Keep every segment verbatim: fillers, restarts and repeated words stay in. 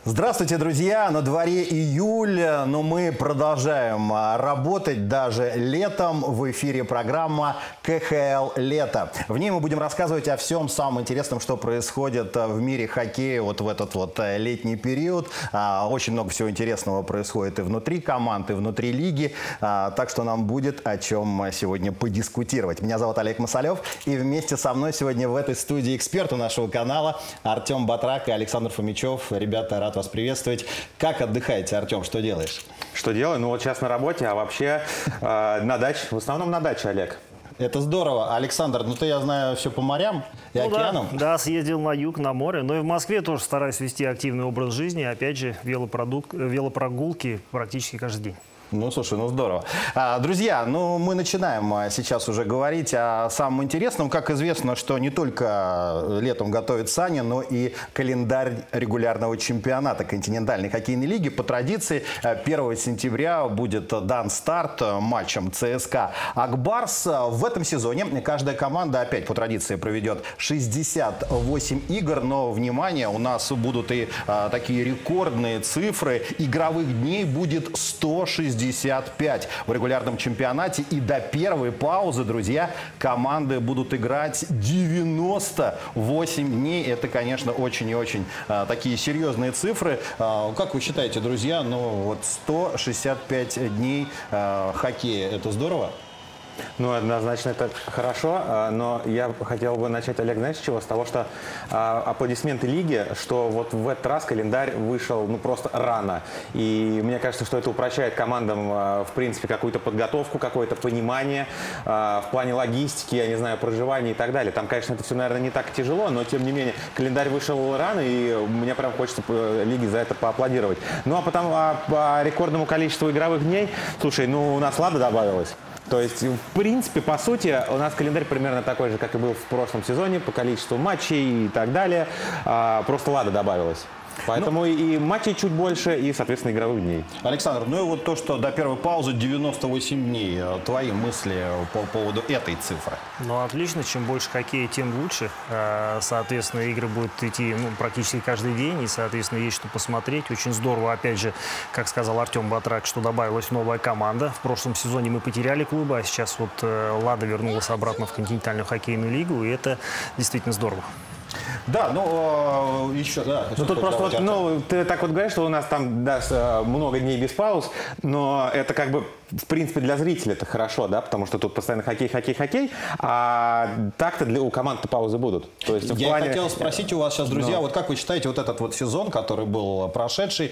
Здравствуйте, друзья! На дворе июль, но мы продолжаем работать даже летом. В эфире программа ка ха эл «Лето». В ней мы будем рассказывать о всем самом интересном, что происходит в мире хоккея вот в этот вот летний период. Очень много всего интересного происходит и внутри команд, и внутри лиги. Так что нам будет о чем сегодня подискутировать. Меня зовут Олег Масалев, и вместе со мной сегодня в этой студии эксперты нашего канала Артем Батрак и Александр Фомичев. Ребята, рад вас приветствовать. Как отдыхаете, Артем? Что делаешь? Что делаю? Ну вот сейчас на работе, а вообще э, на даче. В основном на даче, Олег. Это здорово. Александр, ну ты, я знаю, все по морям и ну океанам. Да, да, съездил на юг, на море. Но и в Москве тоже стараюсь вести активный образ жизни. Опять же, велопродук... велопрогулки практически каждый день. Ну, слушай, ну здорово. А, друзья, ну мы начинаем сейчас уже говорить о самом интересном. Как известно, что не только летом готовит Саня, но и календарь регулярного чемпионата континентальной хоккейной лиги. По традиции, первого сентября будет дан старт матчам ЦСКА Ак-Барс. В этом сезоне каждая команда опять по традиции проведет шестьдесят восемь игр. Но, внимание, у нас будут и а, такие рекордные цифры. Игровых дней будет сто шестьдесят пять в регулярном чемпионате. И до первой паузы, друзья, команды будут играть девяносто восемь дней. Это, конечно, очень и очень а, такие серьезные цифры. А, как вы считаете, друзья, ну вот сто шестьдесят пять дней а, хоккея, это здорово? Ну, однозначно это хорошо, но я хотел бы начать, Олег, знаешь, с чего? С того, что а, аплодисменты лиги, что вот в этот раз календарь вышел, ну, просто рано. И мне кажется, что это упрощает командам, а, в принципе, какую-то подготовку, какое-то понимание а, в плане логистики, я не знаю, проживания и так далее. Там, конечно, это все, наверное, не так тяжело, но, тем не менее, календарь вышел рано, и мне прям хочется лиге за это поаплодировать. Ну, а потом а, по рекордному количеству игровых дней, слушай, ну, у нас «Лада» добавилась. То есть, в принципе, по сути, у нас календарь примерно такой же, как и был в прошлом сезоне, по количеству матчей и так далее. А, просто «Лада» добавилась. Поэтому ну, и матчей чуть больше, и, соответственно, игровых дней. Александр, ну и вот то, что до первой паузы девяносто восемь дней. Твои мысли по поводу этой цифры? Ну, отлично. Чем больше хоккея, тем лучше. Соответственно, игры будут идти ну, практически каждый день, и, соответственно, есть что посмотреть. Очень здорово, опять же, как сказал Артем Батрак, что добавилась новая команда. В прошлом сезоне мы потеряли клубы, а сейчас вот «Лада» вернулась обратно в континентальную хоккейную лигу, и это действительно здорово. Да, ну еще, да. Ну тут просто вот, ну, ты так вот говоришь, что у нас там да, много дней без пауз, но это как бы, в принципе, для зрителя это хорошо, да, потому что тут постоянно хоккей, хоккей, хоккей, а так-то для у команд паузы будут. То есть, Я плане... хотел спросить у вас сейчас, друзья, но... вот как вы считаете вот этот вот сезон, который был прошедший,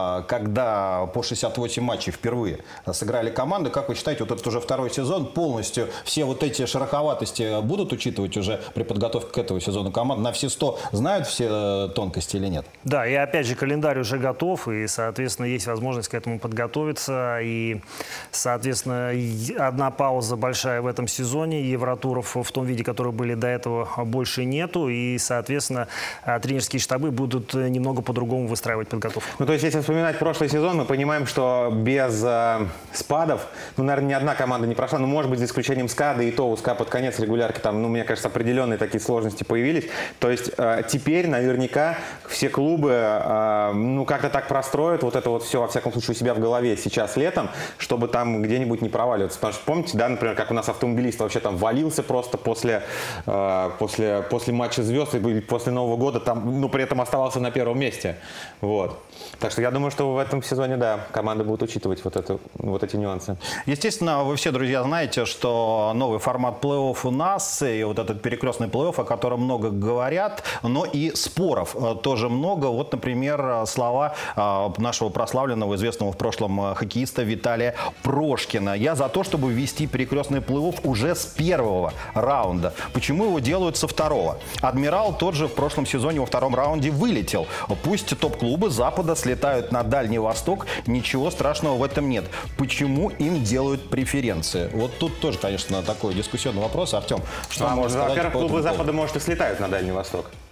когда по шестьдесят восемь матчей впервые сыграли команды, как вы считаете, вот этот уже второй сезон полностью, все вот эти шероховатости будут учитывать уже при подготовке к этому сезону команд? На все сто знают все тонкости или нет? Да, и опять же календарь уже готов, и, соответственно, есть возможность к этому подготовиться. И, соответственно, одна пауза большая в этом сезоне. Евротуров в том виде, которые были до этого, больше нету. И, соответственно, тренерские штабы будут немного по-другому выстраивать подготовку. Ну, то есть, если вспоминать прошлый сезон, мы понимаем, что без э, спадов, ну, наверное, ни одна команда не прошла. Ну, может быть, за исключением СКА, да и то у СКА под конец регулярки там, ну, мне кажется, определенные такие сложности появились. То есть, теперь наверняка все клубы э, ну как-то так простроят вот это вот все, во всяком случае, у себя в голове сейчас летом, чтобы там где-нибудь не проваливаться. Потому что помните, да, например, как у нас автомобилист вообще там валился просто после, э, после, после матча звезд и после Нового года, там, ну, при этом оставался на первом месте. Вот. Так что я думаю, что в этом сезоне, да, команды будут учитывать вот, это, вот эти нюансы. Естественно, вы все, друзья, знаете, что новый формат плей-офф у нас, и вот этот перекрестный плей-офф, о котором много говорят, но и споров тоже много. Вот, например, слова нашего прославленного, известного в прошлом хоккеиста Виталия Прошкина. Я за то, чтобы ввести перекрестный плей-офф уже с первого раунда. Почему его делают со второго? Адмирал тот же в прошлом сезоне во втором раунде вылетел. Пусть топ-клубы Запада слетают на Дальний Восток, ничего страшного в этом нет. Почему им делают преференции? Вот тут тоже, конечно, такой дискуссионный вопрос. Артем, что а, можно сказать? Во-первых, клубы Запада, может, и слетают на Дальний Восток.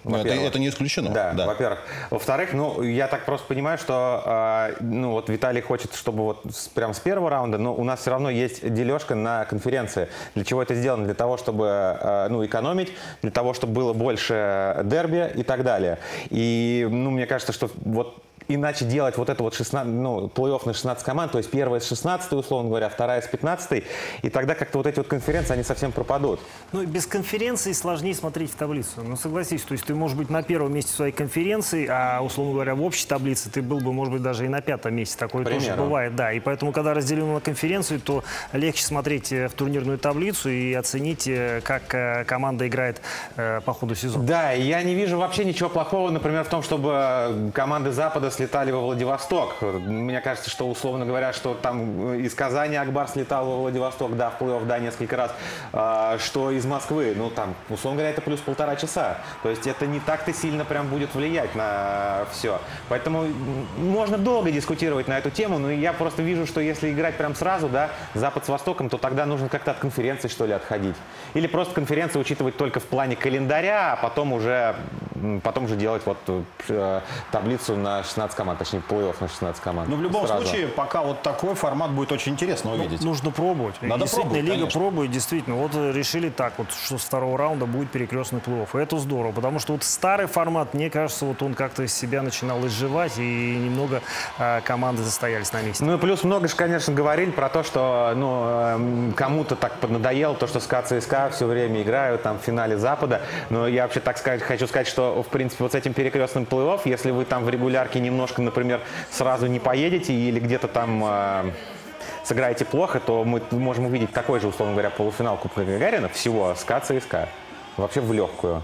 Это, это не исключено. Да, да. во-первых. Во-вторых, ну, я так просто понимаю, что э, ну, вот Виталий хочет, чтобы вот с, прям с первого раунда, но у нас все равно есть дележка на конференции. Для чего это сделано? Для того, чтобы э, ну, экономить, для того, чтобы было больше дерби и так далее. И, ну, мне кажется, что вот иначе делать вот это вот шестнадцать, ну, плей-офф на шестнадцать команд, то есть первая с шестнадцатой, условно говоря, вторая с пятнадцатой, и тогда как-то вот эти вот конференции, они совсем пропадут. Ну, без конференции сложнее смотреть в таблицу. Ну, согласись, то есть ты можешь быть на первом месте своей конференции, а, условно говоря, в общей таблице ты был бы, может быть, даже и на пятом месте. Такое тоже бывает, да. И поэтому, когда разделено на конференцию, то легче смотреть в турнирную таблицу и оценить, как команда играет э, по ходу сезона. Да, и я не вижу вообще ничего плохого, например, в том, чтобы команды Запада слетали во Владивосток. Мне кажется, что, условно говоря, что там из Казани Акбар слетал во Владивосток, да, в плей-офф, да, несколько раз, а, что из Москвы, ну, там, условно говоря, это плюс полтора часа. То есть это не так-то сильно прям будет влиять на все. Поэтому можно долго дискутировать на эту тему, но я просто вижу, что если играть прям сразу, да, Запад с Востоком, то тогда нужно как-то от конференции, что ли, отходить. Или просто конференцию учитывать только в плане календаря, а потом уже, потом уже делать вот э, таблицу на шестнадцать команд, точнее, плей-офф на шестнадцать команд. Ну, в любом сразу. случае, пока вот такой формат будет очень интересно увидеть. Ну, нужно пробовать. Надо действительно, пробовать, лига конечно. пробует, действительно. Вот решили так, вот, что с второго раунда будет перекрестный плей-офф. И это здорово, потому что вот старый формат, мне кажется, вот он как-то из себя начинал изживать, и немного а, команды застоялись на месте. Ну и плюс много же, конечно, говорили про то, что ну, кому-то так поднадоело, то, что СКА ЦСКА все время играют там в финале Запада. Но я вообще так сказать, хочу сказать, что, в принципе, вот с этим перекрестным плей-офф, если вы там в регулярке немножко, например, сразу не поедете или где-то там э, сыграете плохо, то мы можем увидеть такой же, условно говоря, полуфинал Кубка Гагарина всего СКА ЦСКА. Вообще в легкую.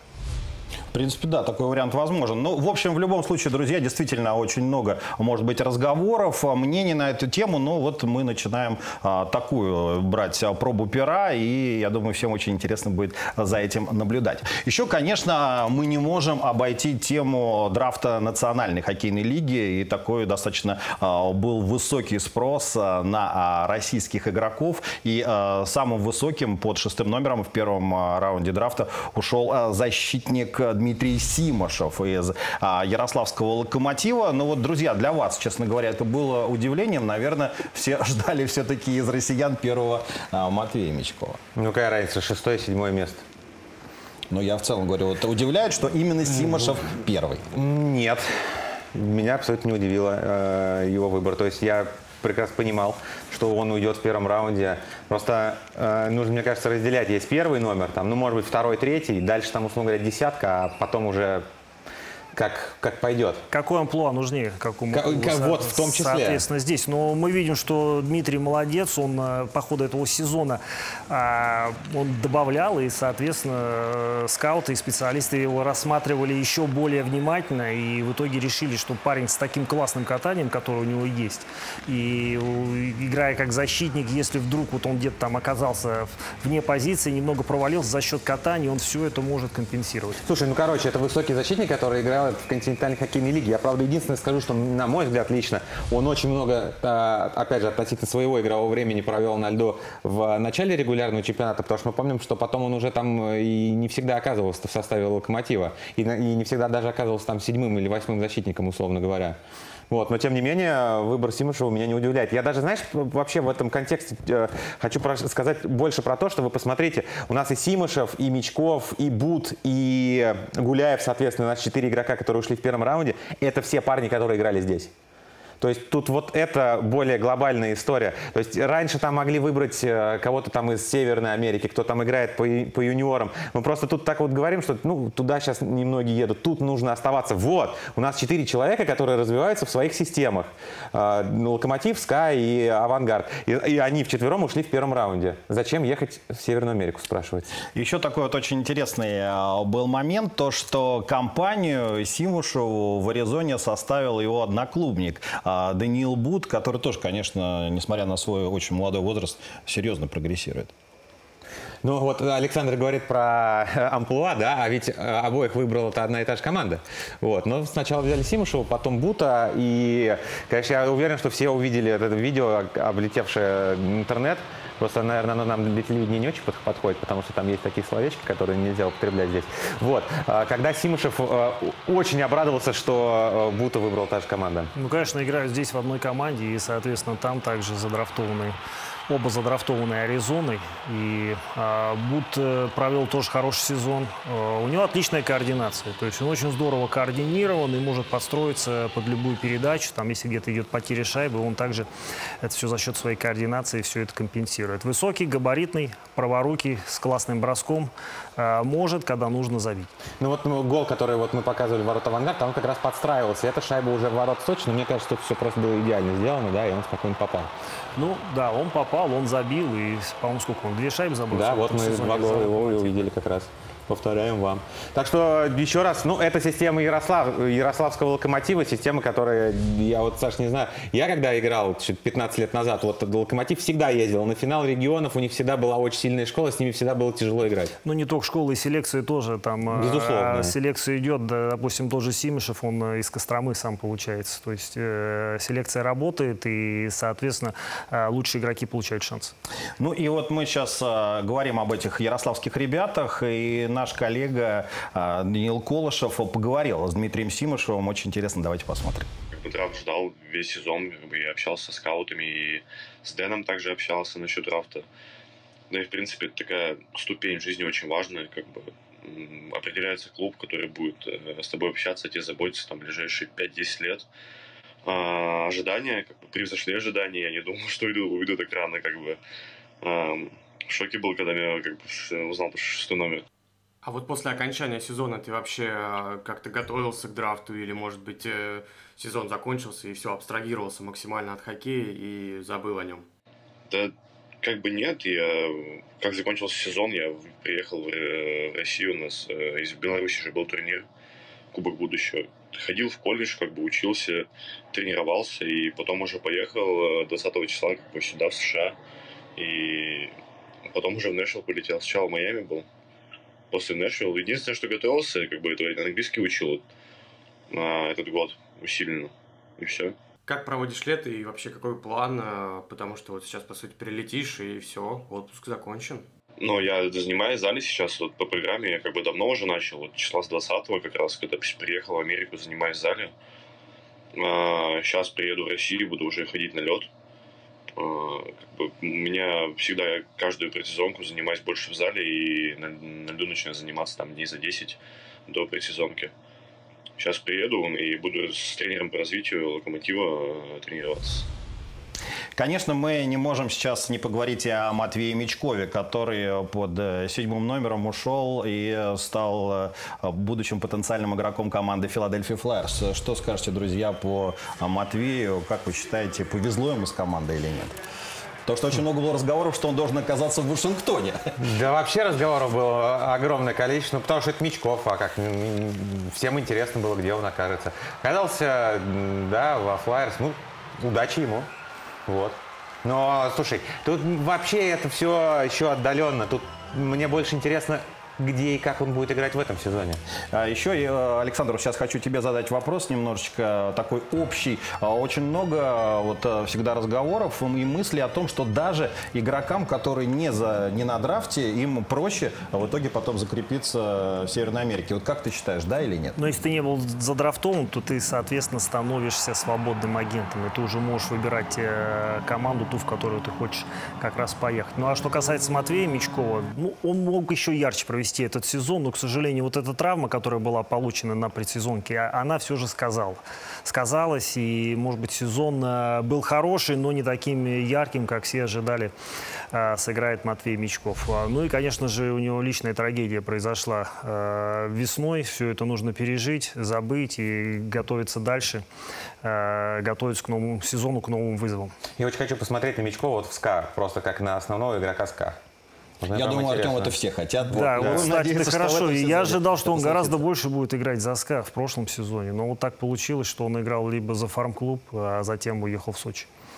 В принципе, да, такой вариант возможен. Ну, в общем, в любом случае, друзья, действительно очень много, может быть, разговоров, мнений на эту тему. Но вот мы начинаем а, такую брать а, пробу пера, и я думаю, всем очень интересно будет за этим наблюдать. Еще, конечно, мы не можем обойти тему драфта Национальной хоккейной лиги. И такой достаточно а, был высокий спрос а, на а, российских игроков. И а, самым высоким под шестым номером в первом а, раунде драфта ушел а, защитник Дмитрий Симошев из а, Ярославского Локомотива. Ну вот, друзья, для вас, честно говоря, это было удивлением. Наверное, все ждали все-таки из россиян первого а, Матвея Мячкова. Ну какая разница, шестое, седьмое место? Но я в целом говорю, вот удивляет, что именно Симошев первый. Нет, меня абсолютно не удивило э, его выбор. То есть я прекрасно понимал, что он уйдет в первом раунде. Просто э, нужно, мне кажется, разделять. Есть первый номер, там, ну, может быть, второй, третий, дальше там, условно говоря, десятка, а потом уже как, как пойдет. Какой амплуа нужнее? Как у, как, как, вот, в том числе. Соответственно, здесь. Но мы видим, что Дмитрий молодец. Он по ходу этого сезона а, он добавлял, и, соответственно, скауты и специалисты его рассматривали еще более внимательно. И в итоге решили, что парень с таким классным катанием, которое у него есть, и играя как защитник, если вдруг вот он где-то там оказался вне позиции, немного провалился за счет катания, он все это может компенсировать. Слушай, ну, короче, это высокий защитник, который играл в континентальной хоккейной лиге. Я, правда, единственное скажу, что, на мой взгляд, лично, он очень много, опять же, относительно своего игрового времени провел на льду в начале регулярного чемпионата, потому что мы помним, что потом он уже там и не всегда оказывался в составе Локомотива, и не всегда даже оказывался там седьмым или восьмым защитником, условно говоря. Вот, но, тем не менее, выбор Симошева меня не удивляет. Я даже, знаешь, вообще в этом контексте э, хочу про сказать больше про то, что вы посмотрите, у нас и Симошев, и Мячков, и Бут, и Гуляев, соответственно, у нас четыре игрока, которые ушли в первом раунде, это все парни, которые играли здесь. То есть тут вот это более глобальная история. То есть раньше там могли выбрать кого-то там из Северной Америки, кто там играет по, по юниорам. Мы просто тут так вот говорим, что ну, туда сейчас немногие едут, тут нужно оставаться. Вот, у нас четыре человека, которые развиваются в своих системах. Локомотив, СКА и Авангард. И, и они вчетвером ушли в первом раунде. Зачем ехать в Северную Америку, спрашивается? Еще такой вот очень интересный был момент, то что компанию Симошеву в Аризоне составил его одноклубник Даниил Бут, который тоже, конечно, несмотря на свой очень молодой возраст, серьезно прогрессирует. Ну вот Александр говорит про амплуа, да, а ведь обоих выбрала это одна и та же команда. Вот. Но сначала взяли Симошева, потом Бута, и, конечно, я уверен, что все увидели это видео, облетевшее интернет, Просто, наверное, оно нам для телевидения не очень подходит, потому что там есть такие словечки, которые нельзя употреблять здесь. Вот. Когда Симушев очень обрадовался, что Бута выбрал та же команда. Ну, конечно, играют здесь в одной команде, и, соответственно, там также задрафтованные. Оба задрафтованные Аризоной. И э, Бут э, провел тоже хороший сезон. Э, у него отличная координация. То есть он очень здорово координирован и может подстроиться под любую передачу. Там, если где-то идет потеря шайбы, он также это все за счет своей координации все это компенсирует. Высокий, габаритный, праворукий, с классным броском. Э, может, когда нужно, забить. Ну вот ну, гол, который вот мы показывали в ворота «Авангард», он как раз подстраивался. Эта шайба уже в ворот Сочи, но мне кажется, что это все просто было идеально сделано, да, и он спокойно попал. Ну, да, он попал, он забил, и, по-моему, сколько он, две шайбы забил? Да, вот мы два гола его увидели как раз. Повторяем вам. Так что еще раз, ну, это система Ярослав, Ярославского Локомотива, система, которая, я вот, Саш, не знаю, я когда играл пятнадцать лет назад, вот Локомотив всегда ездил на финал регионов, у них всегда была очень сильная школа, с ними всегда было тяжело играть. Ну, не только школы, и селекции тоже там. Безусловно. А, селекция идет, да, допустим, тот же Симышев, он из Костромы сам получается. То есть э, селекция работает, и, соответственно, э, лучшие игроки получают шанс. Ну и вот мы сейчас э, говорим об этих ярославских ребятах, и наш коллега э, Даниил Колышев поговорил с Дмитрием Симышевым. Очень интересно, давайте посмотрим. Драфт ждал весь сезон, как бы, я общался с скаутами, и с Дэном также общался насчет драфта. Ну и, в принципе, это такая ступень в жизни очень важная, как бы определяется клуб, который будет с тобой общаться, тебе заботиться там ближайшие пять-десять лет. А, ожидания, как бы, превзошли ожидания, я не думал, что уйду, уйду так рано, как бы. А, в шоке был, когда я как бы узнал про шестой номер. А вот после окончания сезона ты вообще как-то готовился к драфту или, может быть, сезон закончился и все, абстрагировался максимально от хоккея и забыл о нем? Да, как бы нет. Я, как закончился сезон, я приехал в Россию, у нас из Беларуси же был турнир Кубок будущего. Ходил в колледж, как бы учился, тренировался, и потом уже поехал двадцатого числа как бы сюда, в США, и потом уже в Нэшвилл полетел. Сначала в Майами был. После Нэшвилла. Единственное, что готовился, как бы, это английский учил на этот год усиленно. И все. Как проводишь лето и вообще какой план? Потому что вот сейчас, по сути, прилетишь и все, отпуск закончен. Ну, я занимаюсь в зале сейчас вот, по программе. Я как бы давно уже начал. Вот числа с двадцатого как раз, когда приехал в Америку, занимаюсь в зале. А, сейчас приеду в Россию, буду уже ходить на лед. Как бы у меня всегда, я каждую предсезонку занимаюсь больше в зале, и на, на льду начинаю заниматься там дней за десять до предсезонки. Сейчас приеду и буду с тренером по развитию Локомотива тренироваться. Конечно, мы не можем сейчас не поговорить о Матвее Мячкове, который под седьмым номером ушел и стал будущим потенциальным игроком команды Philadelphia Flyers. Что скажете, друзья, по Матвею? Как вы считаете, повезло ему с командой или нет? Потому что очень много было разговоров, что он должен оказаться в Вашингтоне. Да вообще разговоров было огромное количество, ну, потому что это Мячков, а как всем интересно было, где он окажется. Оказался, да, во Flyers, ну, удачи ему. Вот. Но, слушай, тут вообще это все еще отдаленно. Тут мне больше интересно, где и как он будет играть в этом сезоне. А еще, Александр, сейчас хочу тебе задать вопрос немножечко такой общий. Очень много вот всегда разговоров и мыслей о том, что даже игрокам, которые не, за, не на драфте, им проще в итоге потом закрепиться в Северной Америке. Вот как ты считаешь, да или нет? Но если ты не был задрафтован, то ты, соответственно, становишься свободным агентом. И ты уже можешь выбирать команду, ту, в которую ты хочешь как раз поехать. Ну а что касается Матвея Мячкова, ну, он мог еще ярче провести этот сезон, но, к сожалению, вот эта травма, которая была получена на предсезонке, она все же сказала. Сказалась, и, может быть, сезон был хороший, но не таким ярким, как все ожидали, сыграет Матвей Мячков. Ну и, конечно же, у него личная трагедия произошла весной. Все это нужно пережить, забыть и готовиться дальше, готовиться к новому сезону, к новым вызовам. Я очень хочу посмотреть на Мячкова вот в СКА, просто как на основного игрока СКА. Мне Я думаю, Артем, это все хотят. Да, вот, вот, кстати, надеяться, это хорошо. Я ожидал, что он это гораздо больше будет играть за СКА в прошлом сезоне. Но вот так получилось, что он играл либо за фарм-клуб, а затем уехал в Сочи.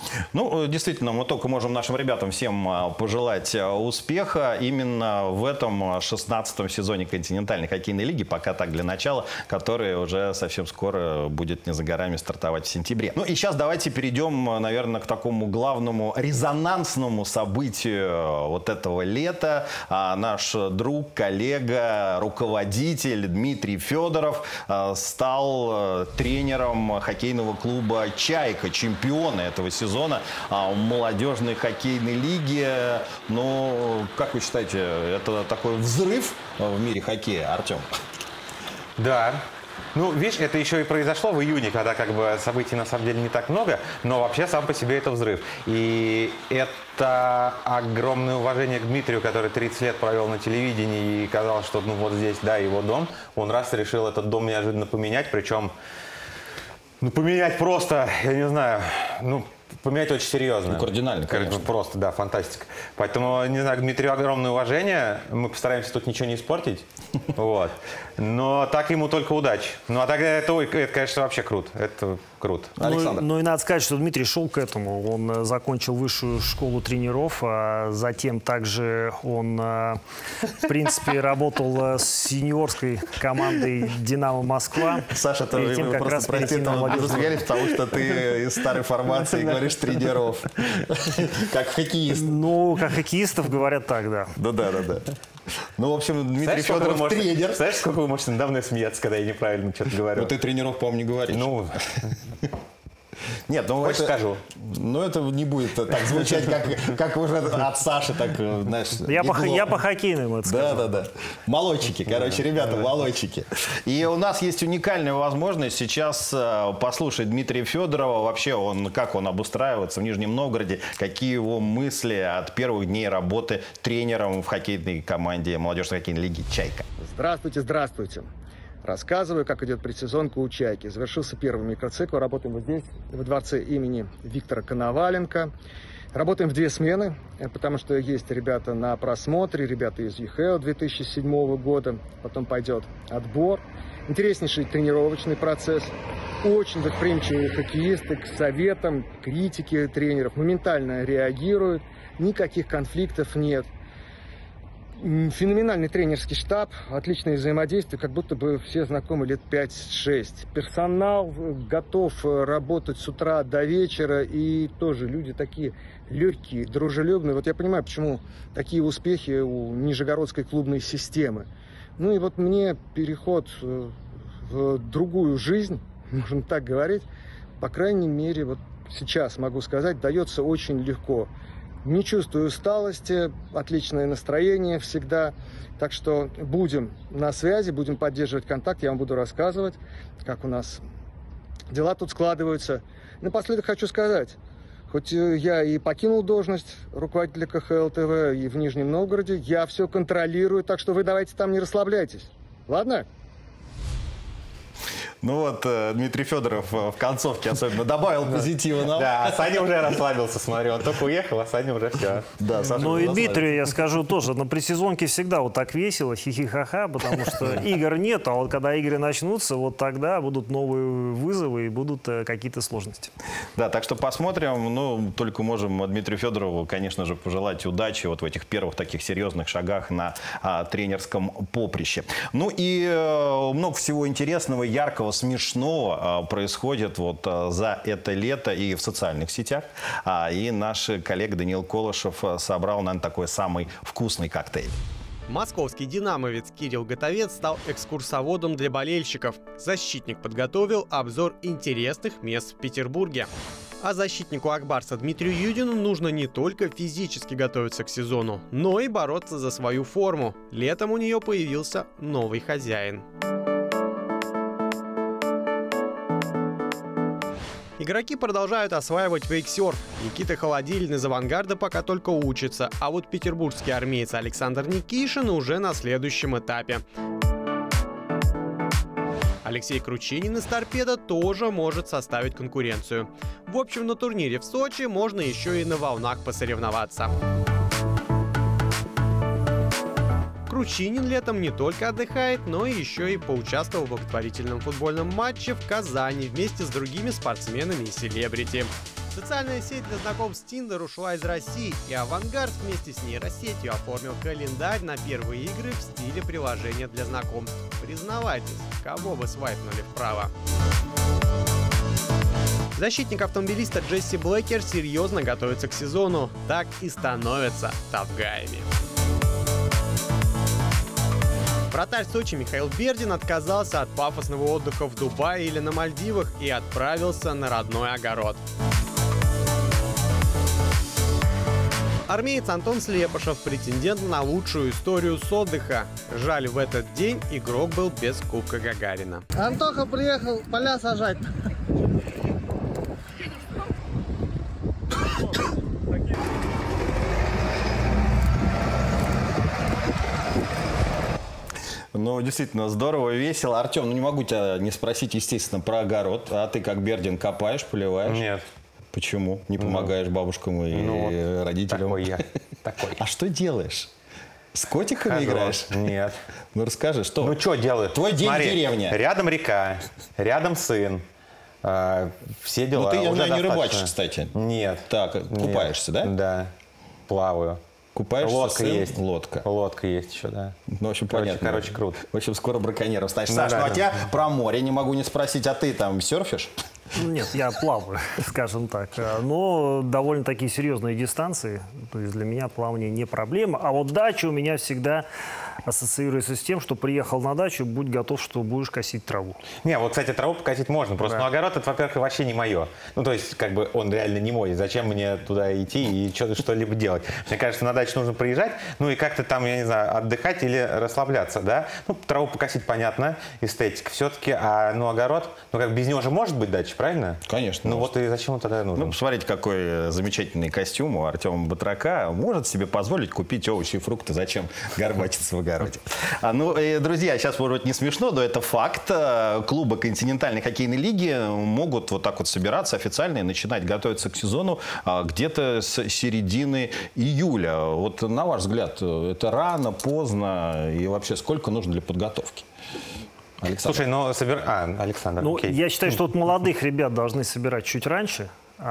Ну, действительно, мы только можем нашим ребятам всем пожелать успеха именно в этом шестнадцатом сезоне континентальной хоккейной лиги, пока так для начала, который уже совсем скоро будет не за горами стартовать в сентябре. Ну и сейчас давайте перейдем, наверное, к такому главному резонансному событию вот этого лета. Наш друг, коллега, руководитель Дмитрий Федоров стал тренером хоккейного клуба «Чайка», чемпиона этого сезона молодежной хоккейной лиги. Ну, как вы считаете, это такой взрыв в мире хоккея, Артем? Да. Ну, видишь, это еще и произошло в июне, когда как бы событий на самом деле не так много, но вообще сам по себе это взрыв. И это огромное уважение к Дмитрию, который тридцать лет провел на телевидении и казалось, что ну вот здесь, да, его дом. Он раз решил этот дом неожиданно поменять, причем, ну, поменять просто, я не знаю, ну, поменять очень серьезно. Ну, кардинально, конечно. Просто, да, фантастика. Поэтому, не знаю, к Дмитрию огромное уважение. Мы постараемся тут ничего не испортить. Вот. Но так ему только удачи. Ну, а тогда это, ой, это, конечно, вообще круто. Это круто. Александр. Ну, ну и надо сказать, что Дмитрий шел к этому. Он закончил высшую школу тренеров, а затем также он, в принципе, работал с юниорской командой «Динамо Москва». Саша, ты тем, просто прости, потому что ты из старой формации говоришь тренеров. Как хоккеист. Ну, как хоккеистов говорят так, да. Да, да, да, да. Ну, в общем, Дмитрий Федоров тренер. Знаешь, сколько вы можете надо мной смеяться, когда я неправильно что-то говорю? Ну, ты тренеров, по-моему, не говоришь. Ну, нет, ну хочешь это, скажу? Ну, это не будет так звучать, как, как уже от Саши, так, знаешь, Я, по, я по хоккейному это Да, сказал. да, да. Молодчики, короче, ребята, молодчики. И у нас есть уникальная возможность сейчас послушать Дмитрия Федорова. Вообще, он, как он обустраивается в Нижнем Новгороде, какие его мысли от первых дней работы тренером в хоккейной команде молодежной хоккейной лиги «Чайка». Здравствуйте, здравствуйте. Рассказываю, как идет предсезонка у «Чайки». Завершился первый микроцикл. Работаем вот здесь, во дворце имени Виктора Коноваленко. Работаем в две смены, потому что есть ребята на просмотре, ребята из ЮХЭО две тысячи седьмого года. Потом пойдет отбор. Интереснейший тренировочный процесс. Очень восприимчивые хоккеисты к советам, критике тренеров. Моментально реагируют. Никаких конфликтов нет. Феноменальный тренерский штаб, отличное взаимодействие, как будто бы все знакомы лет пять-шесть. Персонал готов работать с утра до вечера, и тоже люди такие легкие, дружелюбные. Вот я понимаю, почему такие успехи у нижегородской клубной системы. Ну и вот мне переход в другую жизнь, можно так говорить, по крайней мере, вот сейчас могу сказать, дается очень легко. Не чувствую усталости, отличное настроение всегда. Так что будем на связи, будем поддерживать контакт. Я вам буду рассказывать, как у нас дела тут складываются. Напоследок хочу сказать, хоть я и покинул должность руководителя ка ха эл тэ вэ и в Нижнем Новгороде, я все контролирую, так что вы давайте там не расслабляйтесь. Ладно? Ну вот, Дмитрий Федоров в концовке особенно добавил позитива нам. Да, а Саня уже расслабился, смотри, он только уехал, а Саня уже все. Да, Саша Ну и расслабился. Дмитрию я скажу тоже, на предсезонке всегда вот так весело, хихи-ха-ха, потому что игр нет, а вот когда игры начнутся, вот тогда будут новые вызовы и будут э, какие-то сложности. Да, так что посмотрим. Ну, только можем Дмитрию Федорову, конечно же, пожелать удачи вот в этих первых таких серьезных шагах на а, тренерском поприще. Ну и э, много всего интересного, яркого, смешного э, происходит вот э, за это лето и в социальных сетях. А, и наш коллега Даниил Колышев собрал, наверное, такой самый вкусный коктейль. Московский динамовец Кирилл Готовец стал экскурсоводом для болельщиков. Защитник подготовил обзор интересных мест в Петербурге. А защитнику Акбарса Дмитрию Юдину нужно не только физически готовиться к сезону, но и бороться за свою форму. Летом у нее появился новый хозяин. Игроки продолжают осваивать вейксерф. Никита Холодилин из «Авангарда» пока только учится, а вот петербургский армеец Александр Никишин уже на следующем этапе. Алексей Кручинин из «Торпедо» тоже может составить конкуренцию. В общем, на турнире в Сочи можно еще и на волнах посоревноваться. Кручинин летом не только отдыхает, но еще и поучаствовал в благотворительном футбольном матче в Казани вместе с другими спортсменами и селебрити. Социальная сеть для знакомств Tinder ушла из России, и «Авангард» вместе с нейросетью оформил календарь на первые игры в стиле приложения для знакомств. Признавайтесь, кого вы свайпнули вправо? Защитник автомобилиста Джесси Блэкер серьезно готовится к сезону. Так и становятся тавгаями. Вратарь Сочи Михаил Бердин отказался от пафосного отдыха в Дубае или на Мальдивах и отправился на родной огород. Армеец Антон Слепышев, претендент на лучшую историю с отдыха. Жаль, в этот день игрок был без Кубка Гагарина. Антоха приехал поля сажать. Ну, действительно, здорово, весело. Артем, ну не могу тебя не спросить, естественно, про огород. А ты как Бердин копаешь, поливаешь? Нет. Почему? Не помогаешь ну, бабушкам и ну, родителям? Такой я. Такой. А что делаешь? С котиками Хожу. играешь? Нет. Ну расскажи, что? Ну что делаю? Твой день Смотри, в деревне. Рядом река, рядом сын. Э, все дела. Ну ты, я уже знаю, не рыбачишь, кстати. Нет. Так, купаешься, Нет. да? Да. Плаваю. Купаешься, лодка сын? есть. Лодка. Лодка есть еще, да. Ну, в общем, короче, понятно. Короче, круто. В общем, скоро браконьером станешь. Ну, Саш, да, ну а да. тебя про море не могу не спросить, а ты там серфишь? Нет, я плаваю, скажем так. Но довольно-таки серьезные дистанции. То есть для меня плавание не проблема. А вот дача у меня всегда ассоциируется с тем, что приехал на дачу, будь готов, что будешь косить траву. Не, вот, кстати, траву покосить можно. Просто, да. ну, огород, это, во-первых, вообще не мое. Ну, то есть, как бы, он реально не мой. Зачем мне туда идти и что-либо делать? Мне кажется, на дачу нужно приезжать, ну, и как-то там, я не знаю, отдыхать или расслабляться, да? Ну, траву покосить, понятно, эстетика все-таки. А, ну, огород, ну, как без него же может быть дача, правильно? Конечно. Ну, может. вот и зачем он тогда нужен? Ну, посмотрите, какой замечательный костюм у Артема Батрака. Может себе позволить купить овощи и фрукты. Зачем горбатиться в огороде? А, ну, и, друзья, сейчас, может быть, не смешно, но это факт. Клубы континентальной хоккейной лиги могут вот так вот собираться официально и начинать готовиться к сезону где-то с середины июля. Вот на ваш взгляд, это рано, поздно и вообще сколько нужно для подготовки? Александр. Слушай, ну, собер... А, Александр, ну, окей. Я считаю, что вот молодых ребят должны собирать чуть раньше.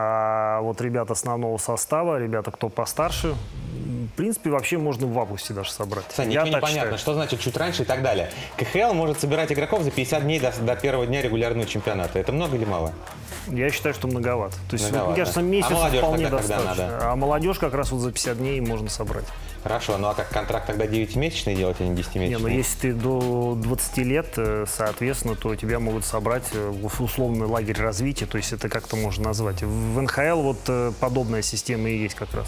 А вот ребят основного состава, ребята, кто постарше, в принципе, вообще можно в августе даже собрать. Саня, ничего не понятно, что значит чуть раньше и так далее. ка ха эл может собирать игроков за пятьдесят дней до, до первого дня регулярного чемпионата. Это много или мало? Я считаю, что многовато. То есть, многовато. Мне кажется, месяц а вполне тогда, достаточно. А молодежь как раз вот за пятьдесят дней можно собрать. Хорошо, ну а как контракт тогда девятимесячный делать, а не десятимесячный? Не, ну если ты до двадцати лет, соответственно, то тебя могут собрать в условный лагерь развития, то есть это как-то можно назвать. В эн ха эл вот подобная система и есть как раз.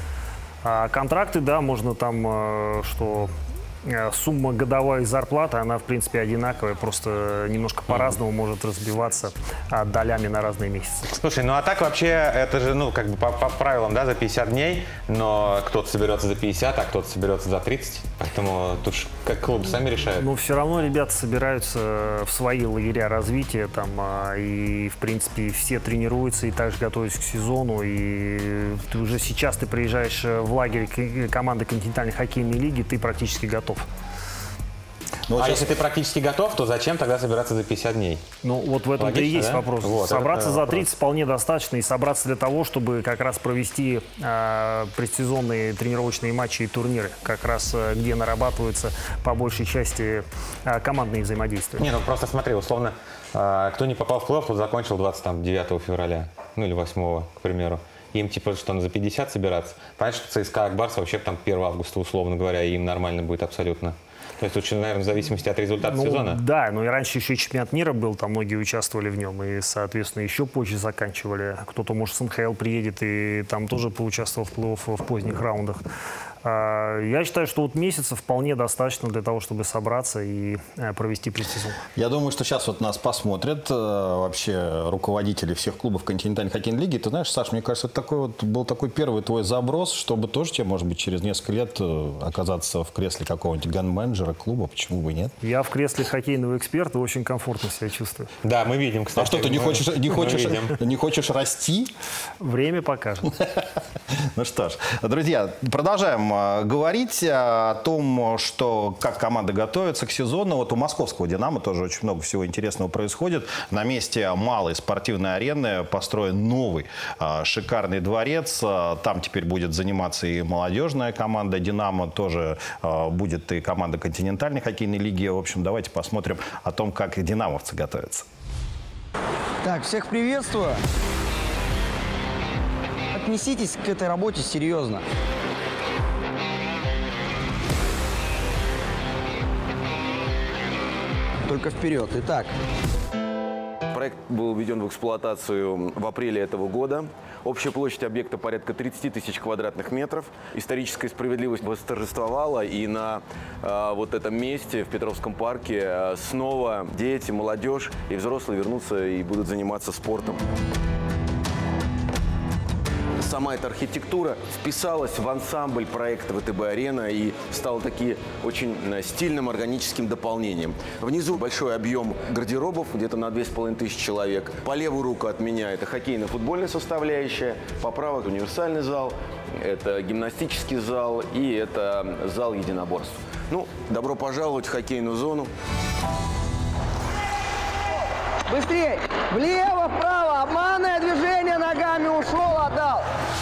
А контракты, да, можно там, что сумма годовой зарплаты, она, в принципе, одинаковая, просто немножко по-разному может разбиваться долями на разные месяцы. Слушай, ну а так вообще, это же, ну, как бы по, по правилам, да, за пятьдесят дней, но кто-то соберется за пятьдесят, а кто-то соберется за тридцать, поэтому тут же как клубы сами решают. Ну, все равно ребята собираются в свои лагеря развития, там, и, в принципе, все тренируются и также готовятся к сезону, и ты уже сейчас ты приезжаешь в лагерь команды континентальной хоккейной лиги, ты практически готов. Ну, а сейчас... если ты практически готов, то зачем тогда собираться за пятьдесят дней? Ну, вот в этом-то и есть да? вопрос. Вот, собраться за тридцать вопрос. Вполне достаточно, и собраться для того, чтобы как раз провести э, предсезонные тренировочные матчи и турниры, как раз э, где нарабатываются по большей части э, командные взаимодействия. Не, ну просто смотри, условно, э, кто не попал в плей-офф, тот закончил двадцать девятого февраля, ну или восьмого, к примеру. Им типа что, за пятьдесят собираться? Понятно, что ЦСКА Акбарс вообще там первого августа, условно говоря, и им нормально будет абсолютно. То есть очень, наверное, в зависимости от результата ну, сезона. Да, но и раньше еще и чемпионат мира был, там многие участвовали в нем, и, соответственно, еще позже заканчивали. Кто-то, может, с эн ха эл приедет и там тоже поучаствовал в плей-офф в поздних раундах. Я считаю, что вот месяца вполне достаточно для того, чтобы собраться и провести предсезон. Я думаю, что сейчас вот нас посмотрят вообще руководители всех клубов континентальной хоккейной лиги. Ты знаешь, Саш, мне кажется, это такой вот, был такой первый твой заброс, чтобы тоже тебе, может быть, через несколько лет оказаться в кресле какого-нибудь ген-менеджера клуба. Почему бы нет? Я в кресле хоккейного эксперта очень комфортно себя чувствую. Да, мы видим, кстати. А что, ты не хочешь, не хочешь, не хочешь расти? Время покажет. Ну что ж, друзья, продолжаем продолжаем говорить о том, что как команда готовится к сезону. Вот у московского «Динамо» тоже очень много всего интересного происходит. На месте малой спортивной арены построен новый шикарный дворец. Там теперь будет заниматься и молодежная команда «Динамо», тоже будет и команда континентальной хоккейной лиги. В общем, давайте посмотрим о том, как динамовцы готовятся. Так, всех приветствую. Отнеситесь к этой работе серьезно. Только вперед. Итак. Проект был введен в эксплуатацию в апреле этого года. Общая площадь объекта порядка тридцати тысяч квадратных метров. Историческая справедливость восторжествовала, и на э, вот этом месте, в Петровском парке, э, снова дети, молодежь и взрослые вернутся и будут заниматься спортом. Сама эта архитектура вписалась в ансамбль проекта ВТБ-арена и стала таки очень стильным органическим дополнением. Внизу большой объем гардеробов, где-то на две с половиной тысячи человек. По левую руку от меня это хоккейно-футбольная составляющая, по правой это универсальный зал, это гимнастический зал и это зал единоборств. Ну, добро пожаловать в хоккейную зону. Быстрее! Влево, вправо! Обманное движение ногами, ушел, отдал!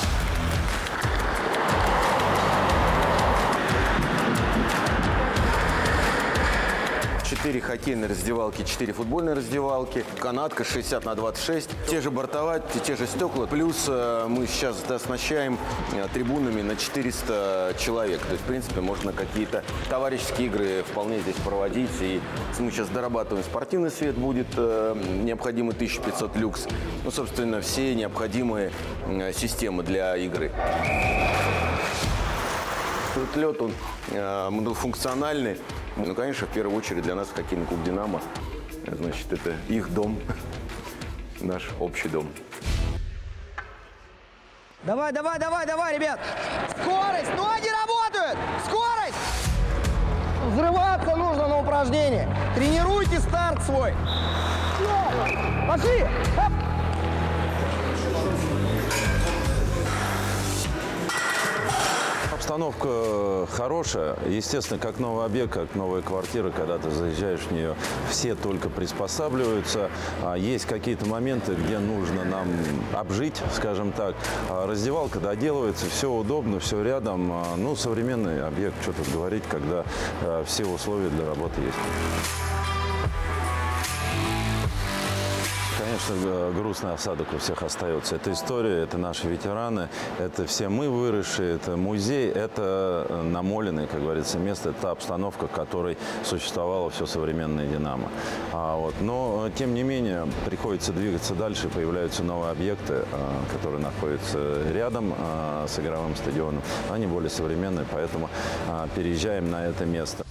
Четыре хоккейные раздевалки, четыре футбольные раздевалки, канатка шестьдесят на двадцать шесть, те же бортовая, те же стекла, плюс э, мы сейчас оснащаем э, трибунами на четыреста человек. То есть, в принципе, можно какие-то товарищеские игры вполне здесь проводить. И мы сейчас дорабатываем спортивный свет, будет э, необходимый тысяча пятьсот люкс. Ну, собственно, все необходимые э, системы для игры. Этот лед, он э, многофункциональный. Ну, конечно, в первую очередь для нас хоккейный клуб «Динамо», значит, это их дом, наш общий дом. Давай, давай, давай, давай, ребят! Скорость! Ноги работают! Скорость! Взрываться нужно на упражнении. Тренируйте старт свой. Пошли! Оп! Обстановка хорошая. Естественно, как новый объект, как новая квартира, когда ты заезжаешь в нее, все только приспосабливаются. Есть какие-то моменты, где нужно нам обжить, скажем так. Раздевалка доделывается, все удобно, все рядом. Ну, современный объект, что тут говорить, когда все условия для работы есть. Конечно, грустный осадок у всех остается. Это история, это наши ветераны, это все мы выросшие, это музей, это намоленное, как говорится, место, это та обстановка, в которой существовало все современное «Динамо». А вот, но, тем не менее, приходится двигаться дальше, появляются новые объекты, которые находятся рядом с игровым стадионом. Они более современные, поэтому переезжаем на это место.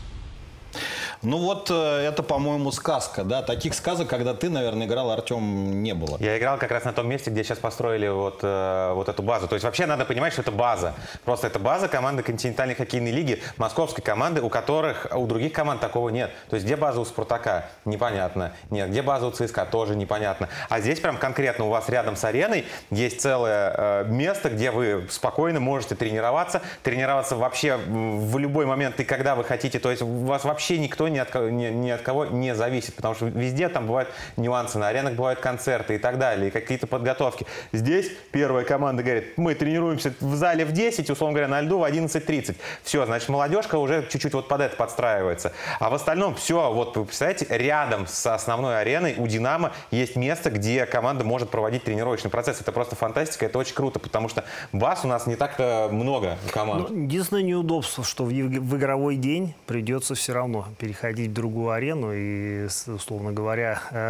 Ну вот это, по-моему, сказка, да? Таких сказок, когда ты, наверное, играл, Артем, не было. Я играл как раз на том месте, где сейчас построили вот, э, вот эту базу. То есть вообще надо понимать, что это база. Просто это база команды континентальной хоккейной лиги, московской команды, у которых, у других команд такого нет. То есть где база у «Спартака»? Непонятно. Нет. Где база у ЦСКА? Тоже непонятно. А здесь прям конкретно у вас рядом с ареной есть целое э, место, где вы спокойно можете тренироваться. Тренироваться вообще в любой момент и когда вы хотите. То есть у вас вообще никто не Ни от, ни, ни от кого не зависит, потому что везде там бывают нюансы, на аренах бывают концерты и так далее, и какие-то подготовки. Здесь первая команда говорит, мы тренируемся в зале в десять, условно говоря, на льду в одиннадцать тридцать. Все, значит, молодежка уже чуть-чуть вот под это подстраивается. А в остальном все, вот вы представляете, рядом с основной ареной у «Динамо» есть место, где команда может проводить тренировочный процесс. Это просто фантастика, это очень круто, потому что баз у нас не так-то много команд. Ну, единственное неудобство, что в, в игровой день придется все равно переходить ходить в другую арену и, условно говоря, э,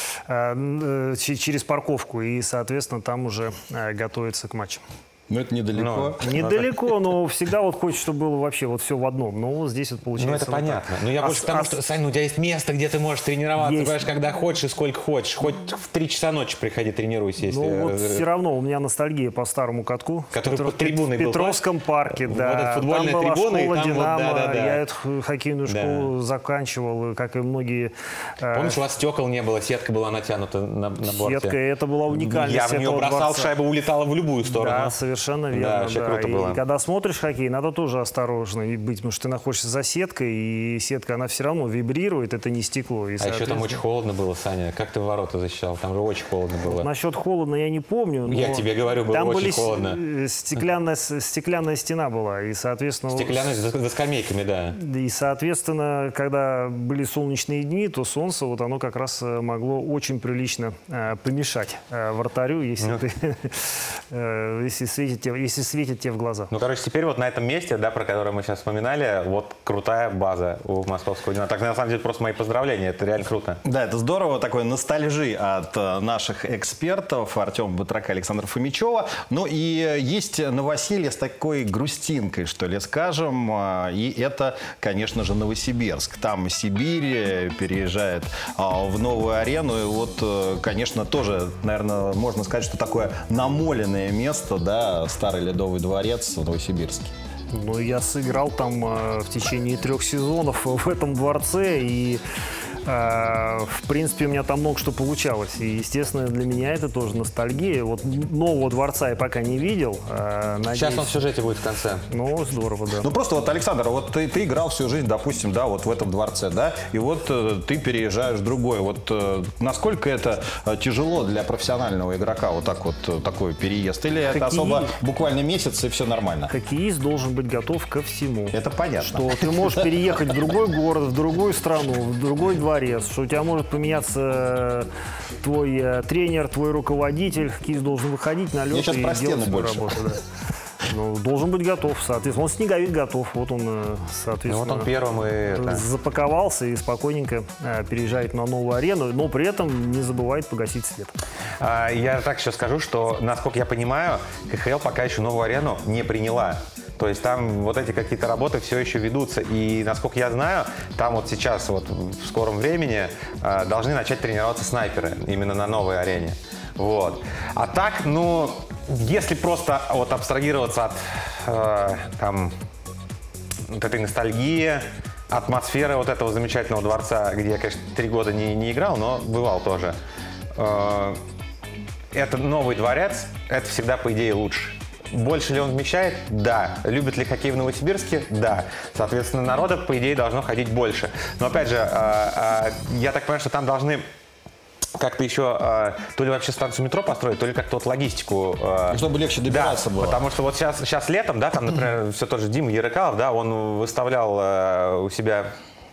э, через парковку. И, соответственно, там уже э, готовиться к матчам. Но это недалеко. Но, недалеко, но всегда вот хочется, чтобы было вообще вот все в одном. Но вот здесь вот получается... Ну, это вот понятно. Так. Но я а, больше потому, а, что, Сань, у тебя есть место, где ты можешь тренироваться, есть. Понимаешь, когда хочешь и сколько хочешь. Хоть в три часа ночи приходи, тренируйся. Если... Ну, вот все равно у меня ностальгия по старому катку. Который Петр... под трибуной в был. В Петровском парке, вот да. футбольная там была трибуна, школа и там «Динамо». Вот, да, да, да. Я эту хоккейную школу да. заканчивал, как и многие... Помнишь, у вас стекол не было, сетка была натянута на, на борте? Сетка, это была уникальность. Я в нее бросал, дворца. Шайба улетала в любую сторону. Да, совершенно Совершенно верно. Да, вообще да. круто и было. когда смотришь хоккей, надо тоже осторожно и быть, потому что ты находишься за сеткой, и сетка, она все равно вибрирует, это не стекло. И, а еще там очень холодно было, Саня. Как ты ворота защищал? Там же очень холодно было. Насчет холодно я не помню. Я тебе говорю, было там очень были холодно. Стеклянная, стеклянная стена была, и, соответственно... Стеклянная за, за скамейками, да. И, соответственно, когда были солнечные дни, то солнце, вот оно как раз могло очень прилично э, помешать э, вратарю, если, ну. ты, э, если, светит тебе, если светит тебе в глаза. Ну, короче, теперь вот на этом месте, да, про которое мы сейчас вспоминали, вот крутая база у московского «Динамо». Так, на самом деле, просто мои поздравления, это реально круто. Да, это здорово, такой ностальжи от наших экспертов Артема Батрака, Александра Фомичева. Ну и есть новоселье с такой грустинкой, что ли, скажем, и это, конечно же, Новосибирск. Там Сибирь переезжает в новую арену, и вот, конечно, тоже, наверное, можно сказать, что такое намоленное место, да, старый Ледовый дворец в Новосибирске. Ну, я сыграл там э, в течение трех сезонов в этом дворце, и э, в принципе у меня там много что получалось. И, естественно, для меня это тоже ностальгия. Вот нового дворца я пока не видел. Э, надеюсь... Сейчас он в сюжете будет в конце. Ну, здорово, да. Ну, просто вот, Александр, вот ты, ты играл всю жизнь, допустим, да, вот в этом дворце, да, и вот э, ты переезжаешь в другой. Вот э, насколько это э, тяжело для профессионального игрока, вот так вот, э, такой переезд? Или Хоккеист... это особо буквально месяц, и все нормально? Хоккеист должен быть готов ко всему. Это понятно. Что ты можешь переехать в другой город, в другую страну, в другой дворец, что у тебя может поменяться твой тренер, твой руководитель. Хоккеист должен выходить на лед и делать свою работу. Да. Ну, должен быть готов, соответственно. Он снеговик готов, вот он, соответственно, вот он первым и это... запаковался и спокойненько переезжает на новую арену, но при этом не забывает погасить свет. А, я так еще скажу, что, насколько я понимаю, ка ха эл пока еще новую арену не приняла. То есть там вот эти какие-то работы все еще ведутся. И, насколько я знаю, там вот сейчас, вот в скором времени, должны начать тренироваться снайперы именно на новой арене. Вот. А так, ну, если просто вот абстрагироваться от э, там, вот этой ностальгии, атмосферы вот этого замечательного дворца, где я, конечно, три года не, не играл, но бывал тоже. Э, это новый дворец, это всегда, по идее, лучше. Больше ли он вмещает? Да. Любят ли хоккей в Новосибирске? Да. Соответственно, народа, по идее, должно ходить больше. Но, опять же, э, э, я так понимаю, что там должны как-то еще э, то ли вообще станцию метро построить, то ли как-то вот логистику. Э, Чтобы легче добираться да, было. Потому что вот сейчас, сейчас летом, да, там, например, все тот же Дима Ярыкалов, да, он выставлял э, у себя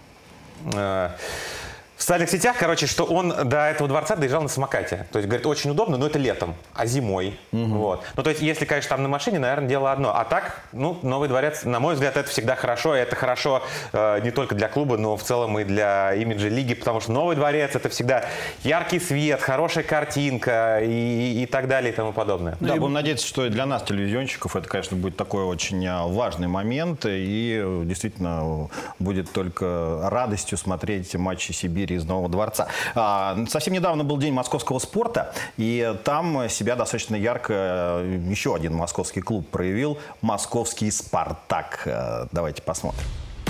э, в социальных сетях, короче, что он до этого дворца доезжал на самокате. То есть, говорит, очень удобно, но это летом, а зимой. Угу. Вот. Ну, то есть, если, конечно, там на машине, наверное, дело одно. А так, ну, новый дворец, на мой взгляд, это всегда хорошо. И это хорошо э, не только для клуба, но в целом и для имиджа лиги, потому что новый дворец – это всегда яркий свет, хорошая картинка и, и так далее и тому подобное. Да, будем надеяться, что и для нас, телевизионщиков, это, конечно, будет такой очень важный момент. И действительно будет только радостью смотреть матчи Сибири из Нового дворца. А, совсем недавно был день московского спорта, и там себя достаточно ярко еще один московский клуб проявил – московский «Спартак». Давайте посмотрим.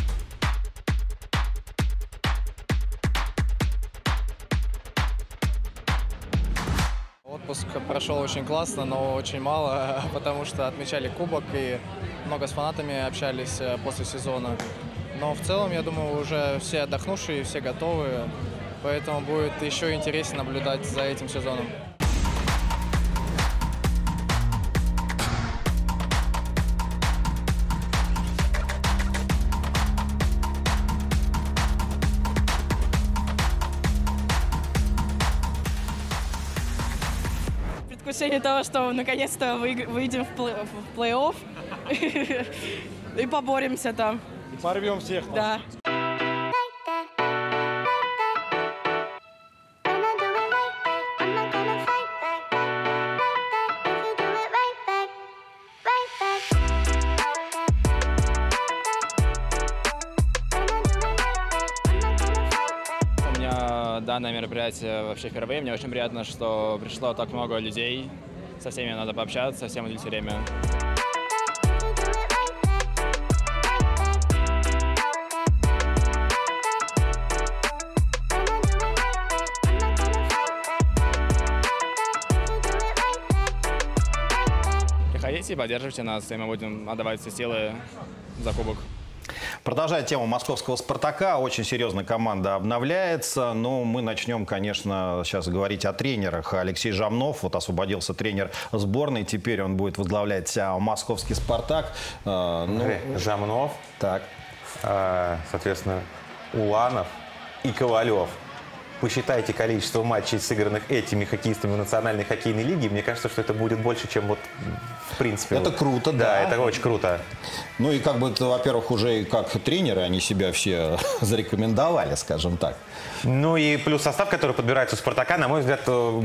Отпуск прошел очень классно, но очень мало, потому что отмечали кубок и много с фанатами общались после сезона. Но в целом, я думаю, уже все отдохнувшие, все готовы, поэтому будет еще интереснее наблюдать за этим сезоном. Предвкушение того, что наконец-то выйдем в плей-офф и поборемся там. И порвем всех. Да. У меня данное мероприятие вообще впервые. Мне очень приятно, что пришло так много людей. Со всеми надо пообщаться, всем уделить время. поддерживайте, поддерживайте нас, и мы будем отдавать все силы за кубок. Продолжая тему московского «Спартака», очень серьезно команда обновляется. Но мы начнем, конечно, сейчас говорить о тренерах. Алексей Жамнов, вот освободился тренер сборной, теперь он будет возглавлять московский «Спартак». Ну, Жамнов, так. соответственно, Уланов и Ковалев. Посчитайте количество матчей, сыгранных этими хоккеистами в национальной хоккейной лиге. Мне кажется, что это будет больше, чем вот в принципе. Это вот. круто, да. Да, это очень круто. Ну и как бы, это, во-первых, уже и как тренеры они себя все зарекомендовали, скажем так. Ну и плюс состав, который подбирается у «Спартака», на мой взгляд,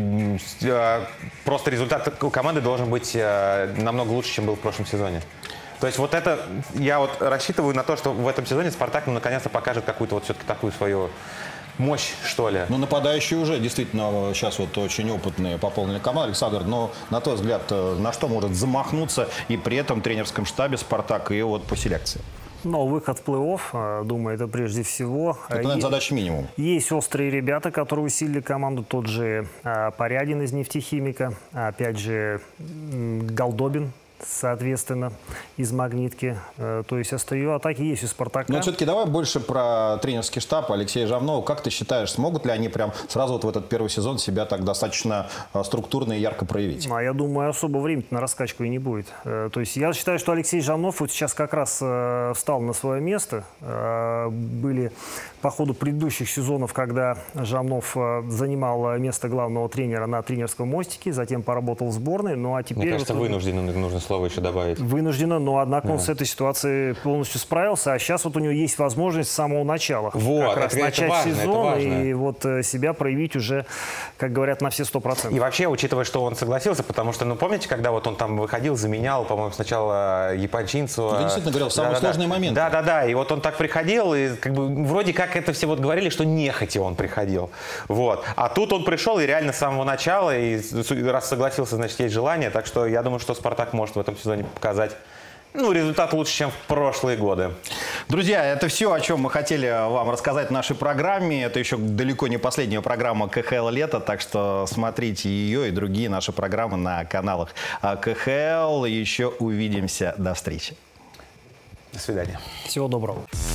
просто результат команды должен быть намного лучше, чем был в прошлом сезоне. То есть вот это, я вот рассчитываю на то, что в этом сезоне «Спартак» ну, наконец-то покажет какую-то вот все-таки такую свою мощь, что ли. Ну, нападающие уже действительно сейчас вот очень опытные пополнили команду. Александр, но на твой взгляд, на что может замахнуться и при этом в тренерском штабе «Спартак» и вот по селекции? Но выход в плей-офф, думаю, это прежде всего. Это, наверное, задача минимум. Есть острые ребята, которые усилили команду. Тот же Порядин из «Нефтехимика», опять же Голдобин, соответственно, из «Магнитки». То есть острие атаки есть у «Спартака». Но все-таки давай больше про тренерский штаб Алексея Жамнова. Как ты считаешь, смогут ли они прям сразу вот в этот первый сезон себя так достаточно структурно и ярко проявить? А я думаю, особо времени на раскачку и не будет. То есть я считаю, что Алексей Жамнов вот сейчас как раз встал на свое место. Были по ходу предыдущих сезонов, когда Жамнов занимал место главного тренера на тренерском мостике, затем поработал в сборной. Ну а теперь... Мне кажется, вот, вынужденно нужно слово еще добавить. Вынужденно, но однако да. он с этой ситуацией полностью справился, а сейчас вот у него есть возможность с самого начала вот, как раз это, начать это важно, сезон и вот себя проявить уже, как говорят, на все сто процентов. И вообще, учитывая, что он согласился, потому что, ну, помните, когда вот он там выходил, заменял, по-моему, сначала Япончинцу. Ты действительно говорил, в самый да, сложный да, момент. Да-да-да, и вот он так приходил, и как бы вроде как это все вот говорили, что нехотя он приходил. Вот. А тут он пришел и реально с самого начала, и раз согласился, значит, есть желание, так что я думаю, что «Спартак» может в этом сезоне показать ну, результат лучше, чем в прошлые годы. Друзья, это все, о чем мы хотели вам рассказать в нашей программе. Это еще далеко не последняя программа ка ха эл «Лето», так что смотрите ее и другие наши программы на каналах ка ха эл. Еще увидимся. До встречи. До свидания. Всего доброго.